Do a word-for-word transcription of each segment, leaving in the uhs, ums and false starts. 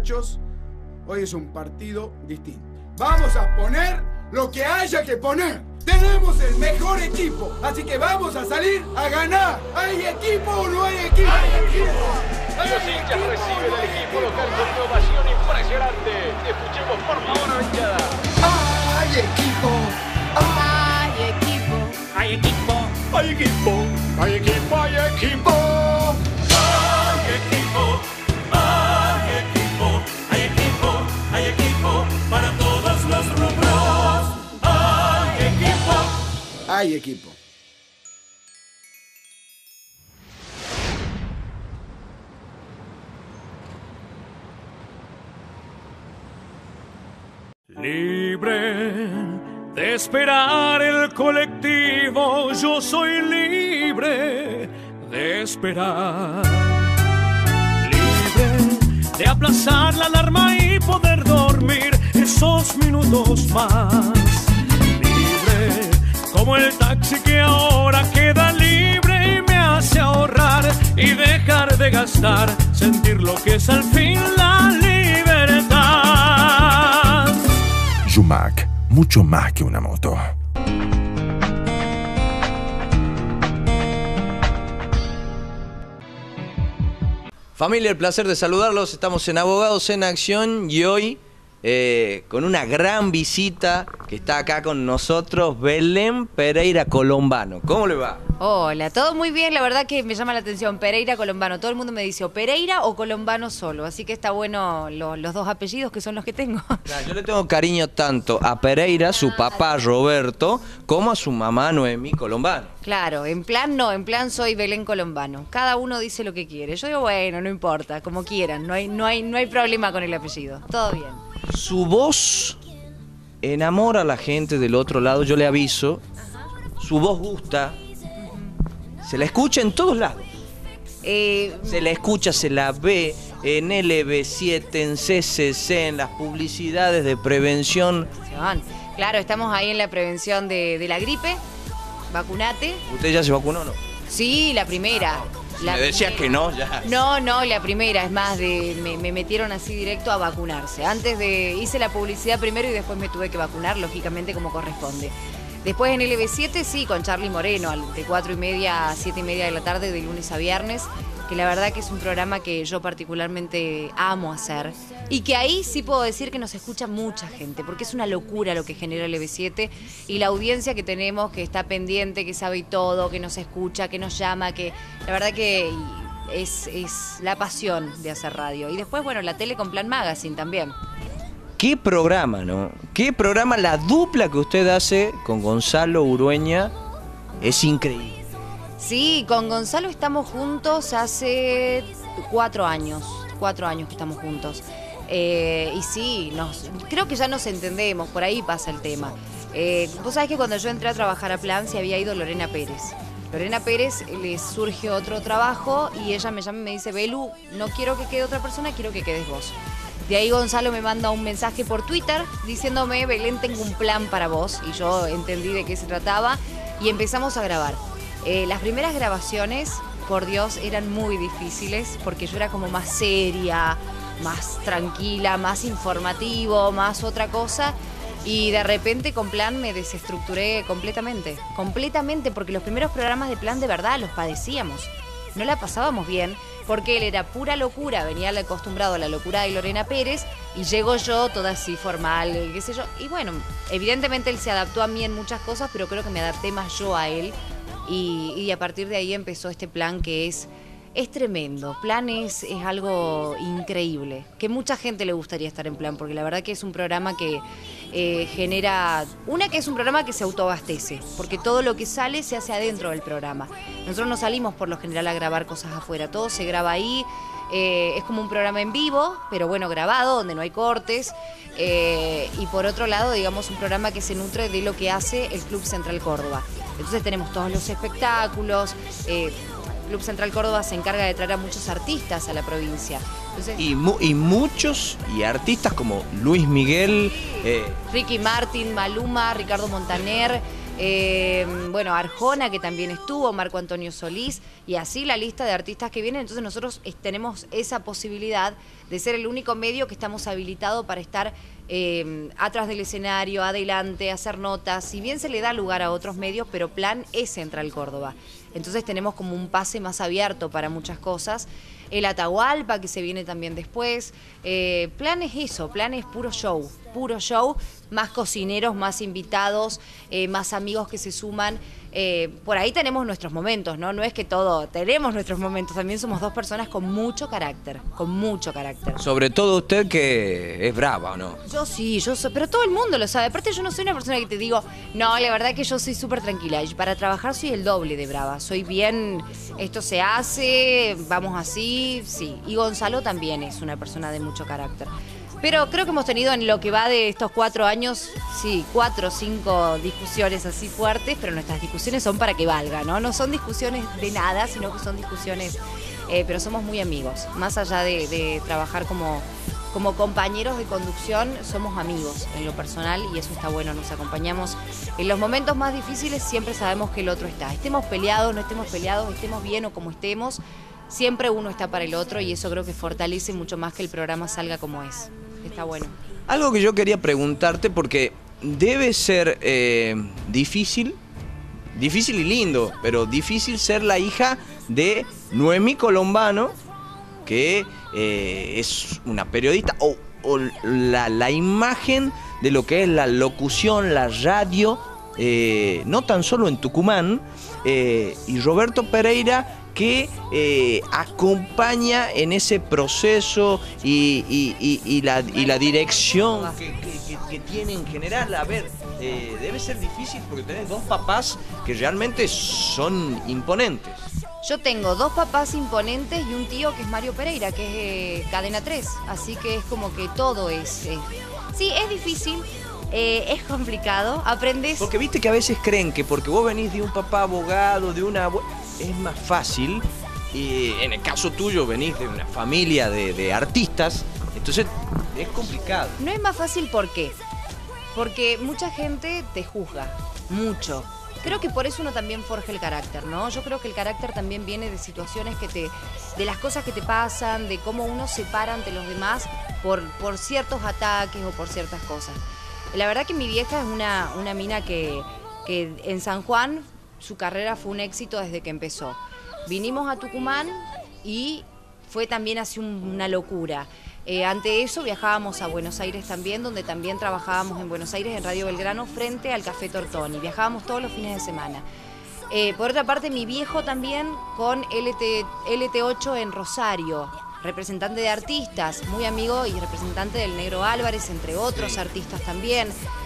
muchachos, hoy es un partido distinto. Vamos a poner lo que haya que poner. Tenemos el mejor equipo, así que vamos a salir a ganar. ¿Hay equipo o no hay equipo? ¡Hay equipo! Los hinchas reciben al equipo local con una ovación impresionante. Escuchemos por favor a la hinchada. ¡Hay equipo! Hay equipo. Hay equipo. ¡Hay equipo! Hay equipo. Hay equipo. Hay equipo. Hay equipo. Hay equipo. Hay equipo para todos los rubros. Hay equipo. Hay equipo. Libre de esperar el colectivo, yo soy libre de esperar. Libre de aplazar la alarma y poder dormir esos minutos más. Libre como el taxi que ahora queda libre y me hace ahorrar y dejar de gastar, sentir lo que es al fin la libertad. Yumac, mucho más que una moto. Familia, el placer de saludarlos. Estamos en Abogados en Acción y hoy eh, con una gran visita que está acá con nosotros, Belén Pereira Colombano. ¿Cómo le va? Hola, todo muy bien, la verdad que me llama la atención, Pereira Colombano. Todo el mundo me dice o Pereira o Colombano solo, así que está bueno lo, los dos apellidos que son los que tengo. Claro, yo le tengo cariño tanto a Pereira, su papá Roberto, como a su mamá Noemí Colombano. Claro, en plan no, en plan soy Belén Colombano. Cada uno dice lo que quiere. Yo digo, bueno, no importa, como quieran, no hay, no hay, no hay problema con el apellido, todo bien. Su voz enamora a la gente del otro lado, yo le aviso. Su voz gusta. Se la escucha en todos lados. Eh, Se la escucha, se la ve en L B siete, en C C C, en las publicidades de prevención. se van. Claro, estamos ahí en la prevención de, de la gripe. Vacunate. ¿Usted ya se vacunó o no? Sí, la primera. Si La me decía primera. que no, ya. No, no, la primera, es más, de me, me metieron así directo a vacunarse. Antes de, hice la publicidad primero y después me tuve que vacunar, lógicamente, como corresponde. Después en L B siete, sí, con Charlie Moreno, de cuatro y media a siete y media de la tarde, de lunes a viernes, que la verdad que es un programa que yo particularmente amo hacer. Y que ahí sí puedo decir que nos escucha mucha gente, porque es una locura lo que genera L B siete y la audiencia que tenemos, que está pendiente, que sabe todo, que nos escucha, que nos llama, que la verdad que es, es la pasión de hacer radio. Y después, bueno, la tele con Plan Magazine también. ¿Qué programa, no? ¿Qué programa? La dupla que usted hace con Gonzalo Urueña es increíble. Sí, con Gonzalo estamos juntos hace cuatro años, cuatro años que estamos juntos. Eh, y sí, nos, creo que ya nos entendemos, por ahí pasa el tema. Eh, vos sabés que cuando yo entré a trabajar a Plan se había ido Lorena Pérez. Lorena Pérez le surge otro trabajo y ella me llama y me dice, Belu, no quiero que quede otra persona, quiero que quedes vos. De ahí Gonzalo me manda un mensaje por Twitter diciéndome, Belén, tengo un plan para vos. Y yo entendí de qué se trataba y empezamos a grabar. Eh, las primeras grabaciones, por Dios, eran muy difíciles porque yo era como más seria, más tranquila, más informativo, más otra cosa. Y de repente con Plan me desestructuré completamente, completamente, porque los primeros programas de Plan de verdad los padecíamos. No la pasábamos bien porque él era pura locura, venía acostumbrado a la locura de Lorena Pérez y llego yo toda así formal, qué sé yo. Y bueno, evidentemente él se adaptó a mí en muchas cosas, pero creo que me adapté más yo a él. Y, y a partir de ahí empezó este Plan que es, es tremendo. Plan es, es algo increíble, que mucha gente le gustaría estar en Plan, porque la verdad que es un programa que eh, genera... Una, que es un programa que se autoabastece, porque todo lo que sale se hace adentro del programa. Nosotros no salimos por lo general a grabar cosas afuera, todo se graba ahí. Eh, es como un programa en vivo, pero bueno, grabado, donde no hay cortes. Eh, y por otro lado, digamos, un programa que se nutre de lo que hace el Club Central Córdoba. Entonces tenemos todos los espectáculos. Eh, Club Central Córdoba se encarga de traer a muchos artistas a la provincia. Entonces, Y, mu y muchos, y artistas como Luis Miguel. Eh, Ricky Martin, Maluma, Ricardo Montaner. Eh, bueno, Arjona, que también estuvo, Marco Antonio Solís, y así la lista de artistas que vienen. Entonces nosotros eh, tenemos esa posibilidad de ser el único medio que estamos habilitado para estar eh, atrás del escenario, adelante, hacer notas. Si bien se le da lugar a otros medios, pero Plan es Central Córdoba. Entonces tenemos como un pase más abierto para muchas cosas. El Atahualpa, que se viene también después. Eh, Plan es eso, Plan es puro show, puro show, más cocineros, más invitados, eh, más amigos que se suman. Eh, por ahí tenemos nuestros momentos, ¿no? No es que todo, tenemos nuestros momentos, también somos dos personas con mucho carácter, con mucho carácter. Sobre todo usted que es brava, ¿o no? Yo sí, yo soy, pero todo el mundo lo sabe. Aparte yo no soy una persona que te digo, no, la verdad que yo soy súper tranquila. Y para trabajar soy el doble de brava. Soy bien, esto se hace, vamos así, sí. Y Gonzalo también es una persona de mucho carácter. Pero creo que hemos tenido en lo que va de estos cuatro años, sí, cuatro o cinco discusiones así fuertes, pero nuestras discusiones son para que valga, ¿no? No son discusiones de nada, sino que son discusiones, eh, pero somos muy amigos. Más allá de, de trabajar como, como compañeros de conducción, somos amigos en lo personal y eso está bueno, nos acompañamos. En los momentos más difíciles siempre sabemos que el otro está. Estemos peleados, no estemos peleados, estemos bien o como estemos, siempre uno está para el otro y eso creo que fortalece mucho más que el programa salga como es. Está bueno. Algo que yo quería preguntarte, porque debe ser eh, difícil, difícil y lindo, pero difícil ser la hija de Noemí Colombano, que eh, es una periodista, o, o la, la imagen de lo que es la locución, la radio, eh, no tan solo en Tucumán, eh, y Roberto Pereira, que eh, acompaña en ese proceso y, y, y, y, la, y la dirección que, que, que, que tiene en general. A ver, eh, debe ser difícil porque tenés dos papás que realmente son imponentes. Yo tengo dos papás imponentes y un tío que es Mario Pereira, que es eh, Cadena tres, así que es como que todo es... Eh. Sí, es difícil, eh, es complicado, aprendes... Porque viste que a veces creen que porque vos venís de un papá abogado, de una... es más fácil, y en el caso tuyo venís de una familia de, de artistas, entonces es complicado. No es más fácil, ¿por qué? Porque mucha gente te juzga, mucho. Creo que por eso uno también forja el carácter, ¿no? Yo creo que el carácter también viene de situaciones que te, de las cosas que te pasan, de cómo uno se para ante los demás por, por ciertos ataques o por ciertas cosas. La verdad que mi vieja es una, una mina que, que en San Juan su carrera fue un éxito desde que empezó. Vinimos a Tucumán y fue también así una locura. Eh, ante eso viajábamos a Buenos Aires también, donde también trabajábamos en Buenos Aires, en Radio Belgrano, frente al Café Tortoni. Viajábamos todos los fines de semana. Eh, por otra parte, mi viejo también con L T ocho en Rosario, representante de artistas, muy amigo y representante del Negro Álvarez, entre otros artistas también.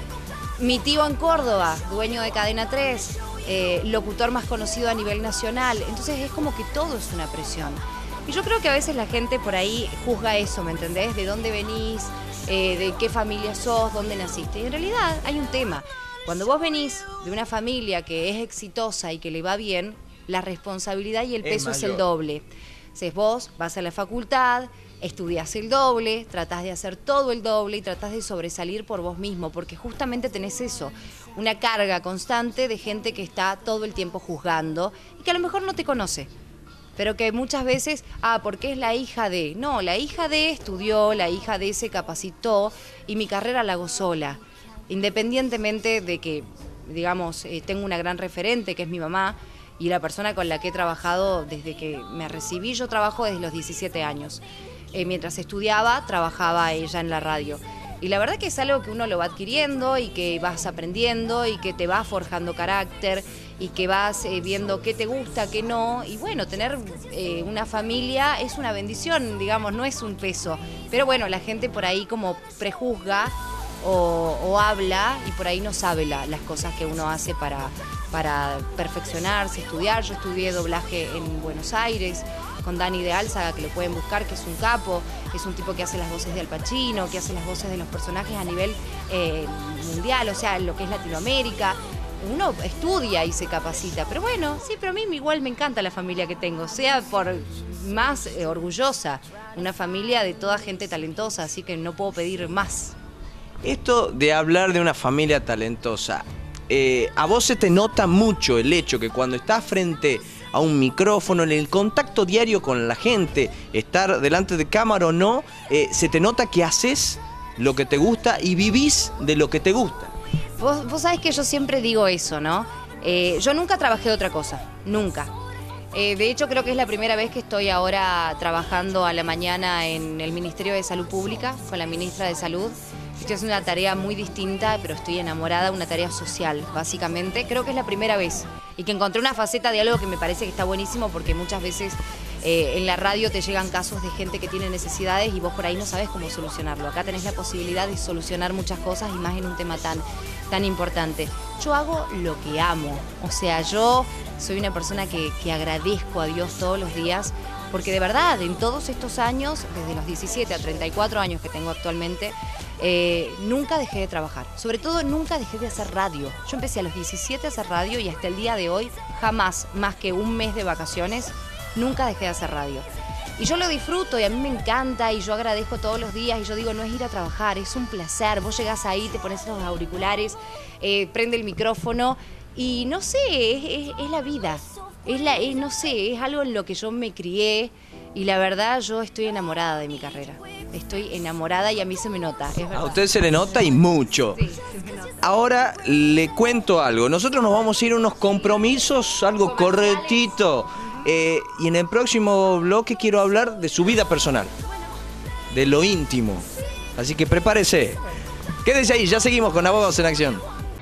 Mi tío en Córdoba, dueño de Cadena tres, eh, locutor más conocido a nivel nacional. Entonces es como que todo es una presión. Y yo creo que a veces la gente por ahí juzga eso, ¿me entendés? De dónde venís, eh, de qué familia sos, dónde naciste. Y en realidad hay un tema. Cuando vos venís de una familia que es exitosa y que le va bien, la responsabilidad y el peso es, es el doble. Entonces vos vas a la facultad, estudiás el doble, tratás de hacer todo el doble y tratás de sobresalir por vos mismo, porque justamente tenés eso, una carga constante de gente que está todo el tiempo juzgando y que a lo mejor no te conoce. Pero que muchas veces, ah, porque es la hija de... No, la hija de estudió, la hija de se capacitó y mi carrera la hago sola. Independientemente de que, digamos, eh, tengo una gran referente que es mi mamá y la persona con la que he trabajado desde que me recibí, yo trabajo desde los diecisiete años. Eh, mientras estudiaba, trabajaba ella en la radio. Y la verdad que es algo que uno lo va adquiriendo y que vas aprendiendo y que te va forjando carácter y que vas eh, viendo qué te gusta, qué no. Y bueno, tener eh, una familia es una bendición, digamos, no es un peso. Pero bueno, la gente por ahí como prejuzga o, o habla y por ahí no sabe la, las cosas que uno hace para, para perfeccionarse, estudiar. Yo estudié doblaje en Buenos Aires con Dani de Álzaga, que lo pueden buscar, que es un capo, es un tipo que hace las voces de Al Pacino, que hace las voces de los personajes a nivel eh, mundial, o sea, lo que es Latinoamérica. Uno estudia y se capacita, pero bueno, sí, pero a mí igual me encanta la familia que tengo, sea por más eh, orgullosa, una familia de toda gente talentosa, así que no puedo pedir más. Esto de hablar de una familia talentosa, eh, a vos se te nota mucho el hecho que cuando estás frente a un micrófono, en el contacto diario con la gente, estar delante de cámara o no, eh, se te nota que haces lo que te gusta y vivís de lo que te gusta. Vos, vos sabés que yo siempre digo eso, ¿no? Eh, yo nunca trabajé de otra cosa, nunca. Eh, de hecho, creo que es la primera vez que estoy ahora trabajando a la mañana en el Ministerio de Salud Pública con la ministra de Salud. Estoy haciendo una tarea muy distinta, pero estoy enamorada, una tarea social, básicamente. Creo que es la primera vez y que encontré una faceta de algo que me parece que está buenísimo porque muchas veces eh, en la radio te llegan casos de gente que tiene necesidades y vos por ahí no sabés cómo solucionarlo. Acá tenés la posibilidad de solucionar muchas cosas y más en un tema tan, tan importante. Yo hago lo que amo, o sea, yo soy una persona que, que agradezco a Dios todos los días porque de verdad, en todos estos años, desde los diecisiete a treinta y cuatro años que tengo actualmente, eh, nunca dejé de trabajar. Sobre todo, nunca dejé de hacer radio. Yo empecé a los diecisiete a hacer radio y hasta el día de hoy, jamás, más que un mes de vacaciones, nunca dejé de hacer radio. Y yo lo disfruto y a mí me encanta y yo agradezco todos los días y yo digo, no es ir a trabajar, es un placer. Vos llegás ahí, te pones los auriculares, eh, prende el micrófono y no sé, es, es, es la vida. Es la, es, no sé, es algo en lo que yo me crié y la verdad yo estoy enamorada de mi carrera. Estoy enamorada y a mí se me nota, es verdad. A usted se le nota y mucho. Sí, se me nota. Ahora le cuento algo. Nosotros nos vamos a ir a unos compromisos, algo Comerciales. correctito. Eh, y en el próximo bloque quiero hablar de su vida personal, de lo íntimo. Así que prepárese. Quédese ahí, ya seguimos con Abogados en Acción.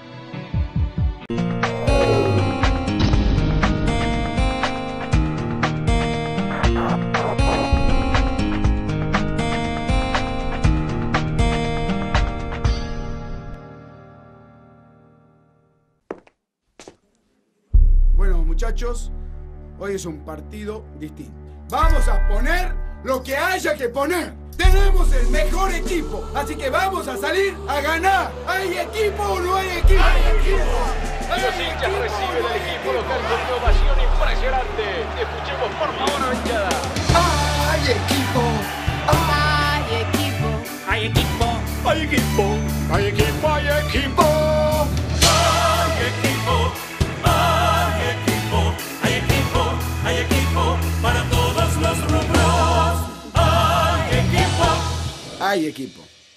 Bueno, muchachos, hoy es un partido distinto. Vamos a poner lo que haya que poner. Tenemos el mejor equipo, así que vamos a salir a ganar. ¿Hay equipo o no hay equipo? ¡Hay equipo! Los hinchas reciben al equipo local con una ovación impresionante. Escuchemos por favor a la hinchada. ¡Hay equipo! ¡Ay, equipo! Hay equipo, hay equipo, Hay equipo, hay equipo. hay equipo, hay equipo, hay equipo, hay equipo para todos los rubros. Hay equipo. ¡Hay equipo!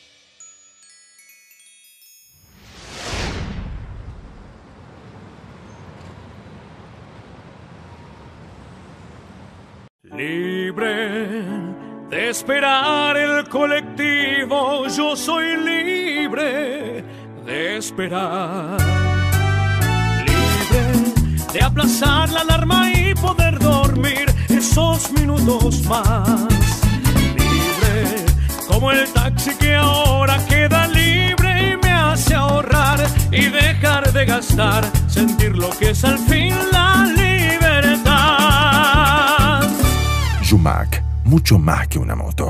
Libre de esperar el colectivo, yo soy libre de esperar. Libre de aplazar la alarma y poder dormir esos minutos más. Libre como el taxi que ahora queda libre y me hace ahorrar y dejar de gastar, sentir lo que es al fin la libertad. Jumac, mucho más que una moto.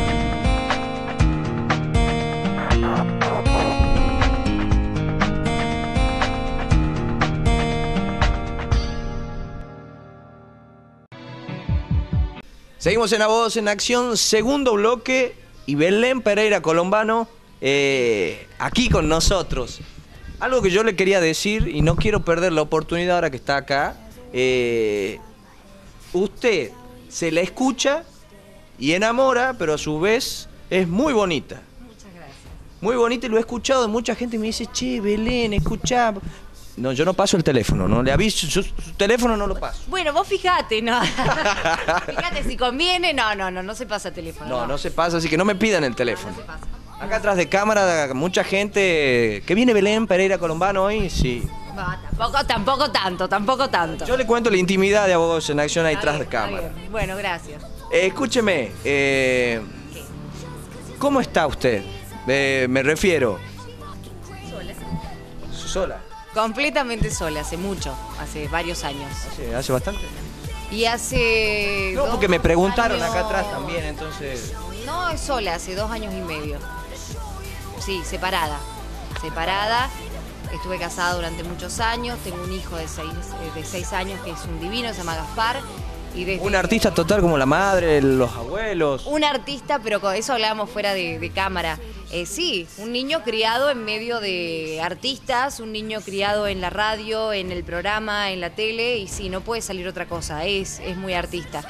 Seguimos en Abogados en Acción, segundo bloque, y Belén Pereira Colombano eh, aquí con nosotros. Algo que yo le quería decir, y no quiero perder la oportunidad ahora que está acá, eh, usted se la escucha y enamora, pero a su vez es muy bonita. Muchas gracias. Muy bonita, y lo he escuchado de mucha gente, me dice, che, Belén, escuchá. No, yo no paso el teléfono, no le aviso, su, su teléfono no lo paso. Bueno, vos fijate, ¿no? Fíjate si conviene. No, no, no, no se pasa teléfono. No, no se pasa, así que no me pidan el teléfono. No se pasa. Acá atrás de cámara, mucha gente. ¿Que viene Belén Pereira Colombano hoy? Sí. No, tampoco, tampoco tanto, tampoco tanto. Yo le cuento la intimidad de Abogados en Acción ahí Está atrás de bien, está cámara. bien. Bueno, gracias. Eh, escúcheme, eh, ¿Qué? ¿cómo está usted? Eh, me refiero. Sola. ¿Sola? Completamente sola, hace mucho, hace varios años. ¿Hace, hace bastante? Y hace... No, dos porque me preguntaron años- acá atrás también, entonces. No, es sola, hace dos años y medio. Sí, separada. Separada. Estuve casada durante muchos años. Tengo un hijo de seis, eh, de seis años que es un divino, se llama Gaspar. Y desde Un artista total como la madre, los abuelos. Un artista, pero con eso hablábamos fuera de, de cámara. Eh, sí, un niño criado en medio de artistas, un niño criado en la radio, en el programa, en la tele, y sí, no puede salir otra cosa, es, es muy artista.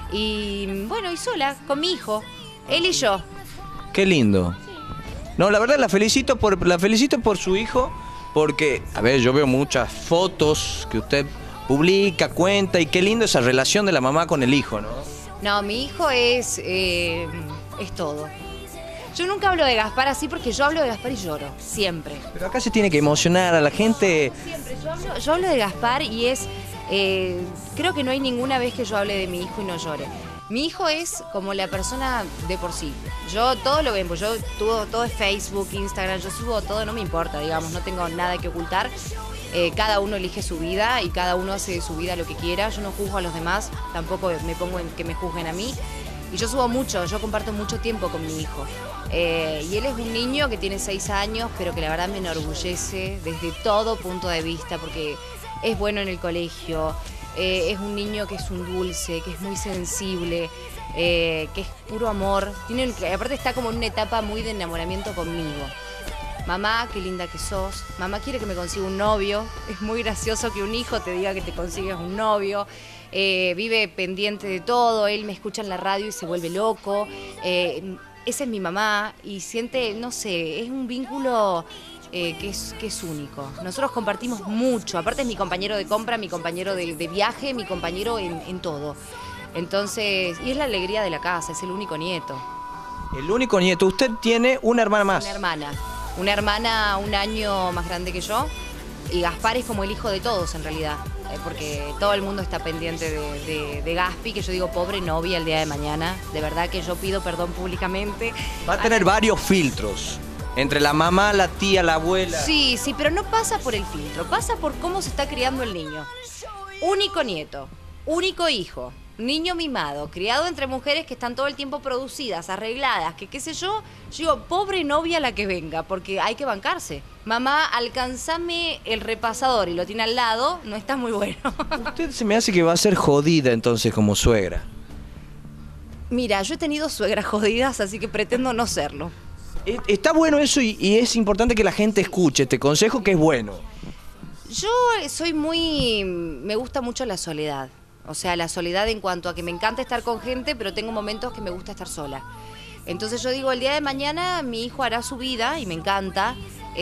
Y bueno, y sola, con mi hijo, él y yo. Qué lindo. No, la verdad la felicito por, la felicito por su hijo, porque, a ver, yo veo muchas fotos que usted publica, cuenta, y qué lindo esa relación de la mamá con el hijo, ¿no? No, mi hijo es, eh, es todo. Yo nunca hablo de Gaspar así porque yo hablo de Gaspar y lloro, siempre. Pero acá se tiene que emocionar a la gente. Siempre, yo hablo, yo hablo de Gaspar y es, eh, creo que no hay ninguna vez que yo hable de mi hijo y no llore. Mi hijo es como la persona de por sí. Yo todo lo ven, pues yo todo, todo es Facebook, Instagram, yo subo todo, no me importa, digamos, no tengo nada que ocultar. Eh, cada uno elige su vida y cada uno hace de su vida lo que quiera. Yo no juzgo a los demás, tampoco me pongo en que me juzguen a mí. Y yo subo mucho, yo comparto mucho tiempo con mi hijo. Eh, y él es un niño que tiene seis años, pero que la verdad me enorgullece desde todo punto de vista, porque es bueno en el colegio, eh, es un niño que es un dulce, que es muy sensible, eh, que es puro amor. Tiene, aparte está como en una etapa muy de enamoramiento conmigo. Mamá, qué linda que sos. Mamá quiere que me consiga un novio. Es muy gracioso que un hijo te diga que te consigues un novio. Eh, vive pendiente de todo. Él me escucha en la radio y se vuelve loco. Eh, esa es mi mamá y siente, no sé, es un vínculo eh, que, es, que es único. Nosotros compartimos mucho. Aparte es mi compañero de compra, mi compañero de, de viaje, mi compañero en, en todo. Entonces, y es la alegría de la casa, es el único nieto. El único nieto. Usted tiene una hermana más. Una hermana. Una hermana un año más grande que yo, y Gaspar es como el hijo de todos en realidad, eh, porque todo el mundo está pendiente de, de, de Gaspi, que yo digo pobre novia el día de mañana, de verdad que yo pido perdón públicamente. Va a tener varios filtros, entre la mamá, la tía, la abuela. Sí, sí, pero no pasa por el filtro, pasa por cómo se está criando el niño. Único nieto, único hijo. Niño mimado, criado entre mujeres que están todo el tiempo producidas, arregladas, que qué sé yo. Yo digo, pobre novia la que venga, porque hay que bancarse. Mamá, alcanzame el repasador y lo tiene al lado, no está muy bueno. Usted se me hace que va a ser jodida entonces como suegra. Mira, yo he tenido suegras jodidas, así que pretendo no serlo. Está bueno eso y, y es importante que la gente escuche este consejo que es bueno. Yo soy muy... me gusta mucho la soledad. O sea, la soledad en cuanto a que me encanta estar con gente, pero tengo momentos que me gusta estar sola. Entonces yo digo, el día de mañana mi hijo hará su vida y me encanta.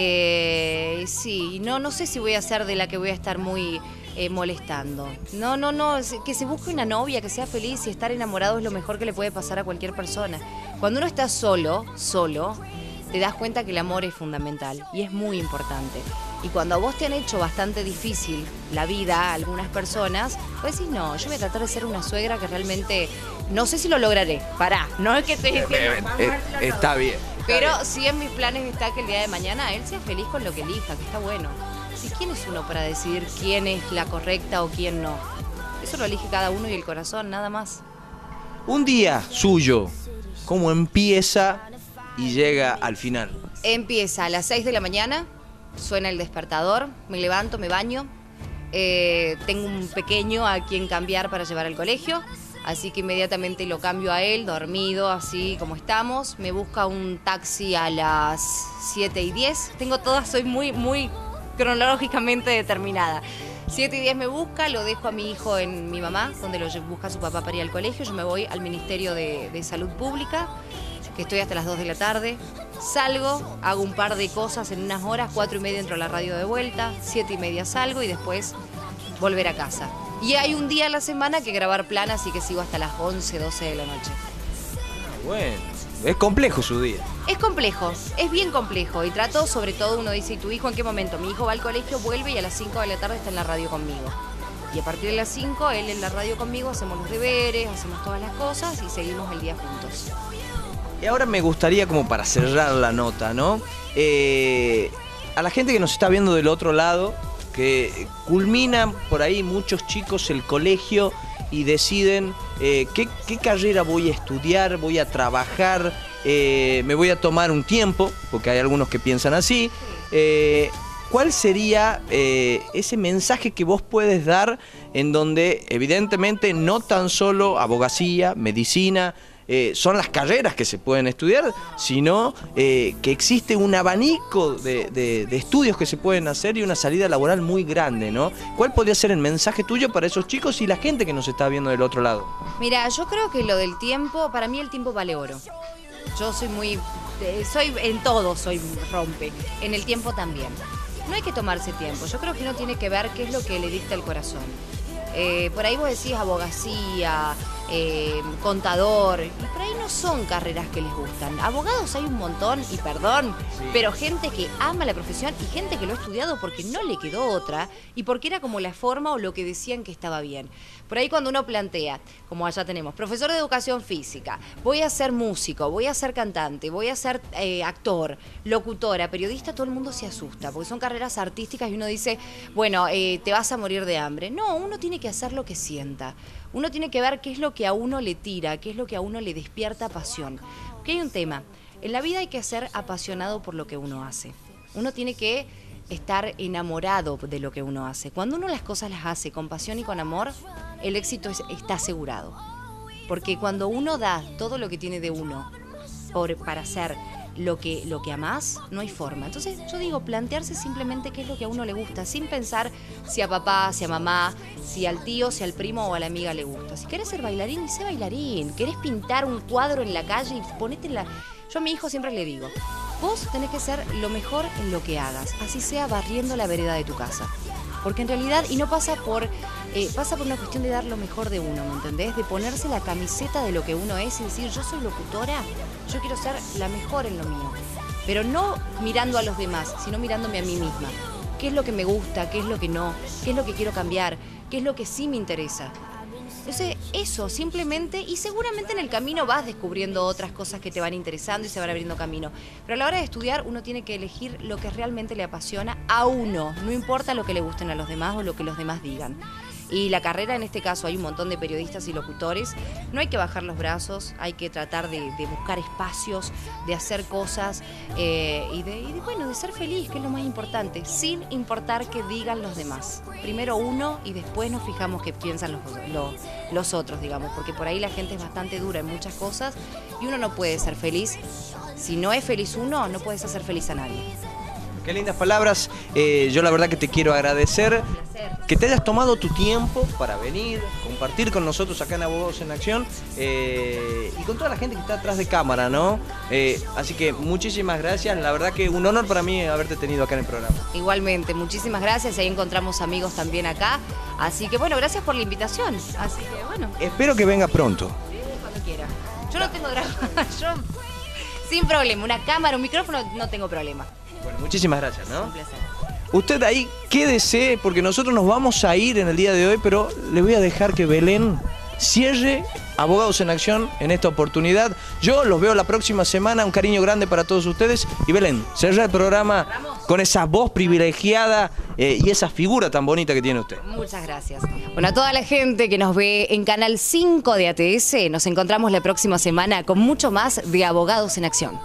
Eh, sí, no, no sé si voy a ser de la que voy a estar muy eh, molestando. No, no, no, que se busque una novia, que sea feliz, y estar enamorado es lo mejor que le puede pasar a cualquier persona. Cuando uno está solo, solo, te das cuenta que el amor es fundamental y es muy importante. Y cuando a vos te han hecho bastante difícil la vida a algunas personas, vos decís, no, yo voy a tratar de ser una suegra que realmente, no sé si lo lograré, pará, no es que estoy diciendo... Eh, eh, eh, está bien. Está Pero bien. sí en mis planes está que el día de mañana él sea feliz con lo que elija, que está bueno. ¿Y quién es uno para decidir quién es la correcta o quién no? Eso lo elige cada uno y el corazón, nada más. Un día suyo, ¿cómo empieza y llega al final? Empieza a las seis de la mañana. Suena el despertador, me levanto, me baño, eh, tengo un pequeño a quien cambiar para llevar al colegio, así que inmediatamente lo cambio a él, dormido, así como estamos. Me busca un taxi a las siete y diez, tengo todas, soy muy, muy cronológicamente determinada. siete y diez me busca, lo dejo a mi hijo en mi mamá, donde lo busca su papá para ir al colegio. Yo me voy al Ministerio de, de Salud Pública, que estoy hasta las dos de la tarde. Salgo, hago un par de cosas en unas horas, cuatro y media entro a la radio de vuelta, siete y media salgo y después volver a casa. Y hay un día a la semana que grabar plan, así que sigo hasta las once, doce de la noche. Bueno, es complejo su día. Es complejo, es bien complejo y trato, sobre todo uno dice, ¿y tu hijo en qué momento? Mi hijo va al colegio, vuelve y a las cinco de la tarde está en la radio conmigo. Y a partir de las cinco, él en la radio conmigo, hacemos los deberes, hacemos todas las cosas y seguimos el día juntos. Y ahora me gustaría, como para cerrar la nota, ¿no? Eh, a la gente que nos está viendo del otro lado, que culminan por ahí muchos chicos el colegio y deciden eh, ¿qué, qué carrera voy a estudiar, voy a trabajar, eh, me voy a tomar un tiempo, porque hay algunos que piensan así. Eh, ¿Cuál sería eh, ese mensaje que vos puedes dar en donde evidentemente no tan solo abogacía, medicina, eh, son las carreras que se pueden estudiar, sino eh, que existe un abanico de, de, de estudios que se pueden hacer y una salida laboral muy grande, ¿no? ¿Cuál podría ser el mensaje tuyo para esos chicos y la gente que nos está viendo del otro lado? Mira, yo creo que lo del tiempo, para mí el tiempo vale oro. Yo soy muy, eh, soy en todo soy rompe, en el tiempo también. No hay que tomarse tiempo, yo creo que uno tiene que ver qué es lo que le dicta el corazón. Eh, por ahí vos decís abogacía, eh, contador, y por ahí no son carreras que les gustan. Abogados hay un montón, y perdón, sí. pero gente que ama la profesión y gente que lo ha estudiado porque no le quedó otra y porque era como la forma o lo que decían que estaba bien. Por ahí cuando uno plantea, como allá tenemos, profesor de educación física, voy a ser músico, voy a ser cantante, voy a ser eh, actor, locutora, periodista, todo el mundo se asusta, porque son carreras artísticas y uno dice, bueno, eh, te vas a morir de hambre. No, uno tiene que hacer lo que sienta. Uno tiene que ver qué es lo que a uno le tira, qué es lo que a uno le despierta pasión. Porque hay un tema, en la vida hay que ser apasionado por lo que uno hace. Uno tiene que estar enamorado de lo que uno hace. Cuando uno las cosas las hace con pasión y con amor, el éxito es, está asegurado. Porque cuando uno da todo lo que tiene de uno por, para hacer lo que, lo que amás, no hay forma. Entonces yo digo, plantearse simplemente qué es lo que a uno le gusta, sin pensar si a papá, si a mamá, si al tío, si al primo o a la amiga le gusta. Si querés ser bailarín, sé bailarín. Querés pintar un cuadro en la calle y ponete en la... Yo a mi hijo siempre le digo, vos tenés que ser lo mejor en lo que hagas, así sea barriendo la vereda de tu casa. Porque en realidad, y no pasa por, eh, pasa por una cuestión de dar lo mejor de uno, ¿me entendés? De ponerse la camiseta de lo que uno es y decir, yo soy locutora, yo quiero ser la mejor en lo mío. Pero no mirando a los demás, sino mirándome a mí misma. ¿Qué es lo que me gusta? ¿Qué es lo que no? ¿Qué es lo que quiero cambiar? ¿Qué es lo que sí me interesa? Entonces, eso, simplemente, y seguramente en el camino vas descubriendo otras cosas que te van interesando y se van abriendo camino. Pero a la hora de estudiar, uno tiene que elegir lo que realmente le apasiona a uno. No importa lo que le gusten a los demás o lo que los demás digan. Y la carrera, en este caso, hay un montón de periodistas y locutores. No hay que bajar los brazos, hay que tratar de, de buscar espacios, de hacer cosas eh, y, de, y de, bueno, de ser feliz, que es lo más importante, sin importar qué digan los demás. Primero uno y después nos fijamos qué piensan los, los, los otros, digamos, porque por ahí la gente es bastante dura en muchas cosas y uno no puede ser feliz. Si no es feliz uno, no puedes hacer feliz a nadie. Qué lindas palabras. Eh, yo la verdad que te quiero agradecer que te hayas tomado tu tiempo para venir, compartir con nosotros acá en Abogados en Acción eh, y con toda la gente que está atrás de cámara, ¿no? Eh, así que muchísimas gracias. La verdad que un honor para mí haberte tenido acá en el programa. Igualmente, muchísimas gracias. Ahí encontramos amigos también acá. Así que bueno, gracias por la invitación. Así que bueno. Espero que venga pronto. Sí, cuando quiera. Yo no tengo drama. Yo, sin problema. Una cámara, un micrófono, no tengo problema. Bueno, muchísimas gracias, ¿no? Un placer. Usted ahí quédese, porque nosotros nos vamos a ir en el día de hoy, pero le voy a dejar que Belén cierre Abogados en Acción en esta oportunidad. Yo los veo la próxima semana, un cariño grande para todos ustedes. Y Belén, cierra el programa con esa voz privilegiada eh, y esa figura tan bonita que tiene usted. Muchas gracias. Bueno, a toda la gente que nos ve en Canal cinco de A T S, nos encontramos la próxima semana con mucho más de Abogados en Acción.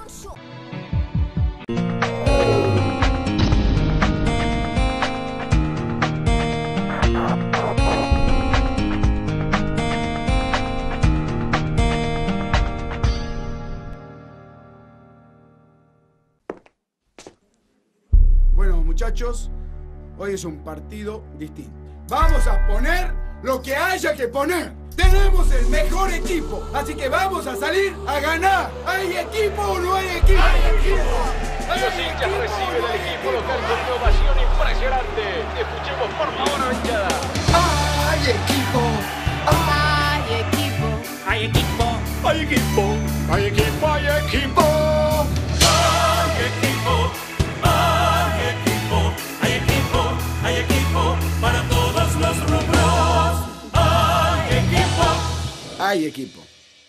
Muchachos, hoy es un partido distinto. Vamos a poner lo que haya que poner. Tenemos el mejor equipo, así que vamos a salir a ganar. ¿Hay equipo o no hay equipo? ¡Hay equipo! Los hinchas reciben al equipo local con una ovación impresionante. Escuchemos por favor a la hinchada. ¡Hay equipo! ¡Hay equipo! Hay equipo, hay equipo, Hay equipo, hay equipo. hay equipo, hay equipo, hay equipo, hay equipo para todos los rubros. Hay equipo. Hay equipo.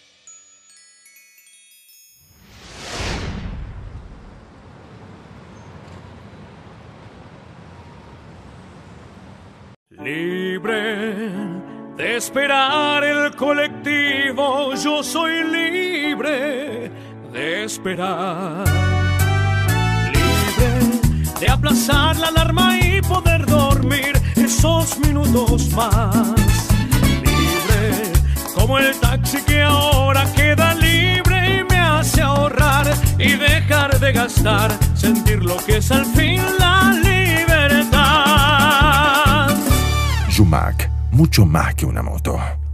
Libre de esperar el colectivo, yo soy libre de esperar. Libre de aplazar la alarma y poder dormir esos minutos más. Libre como el taxi que ahora queda libre. de gastar, sentir lo que es al fin la libertad. Yumac, mucho más que una moto.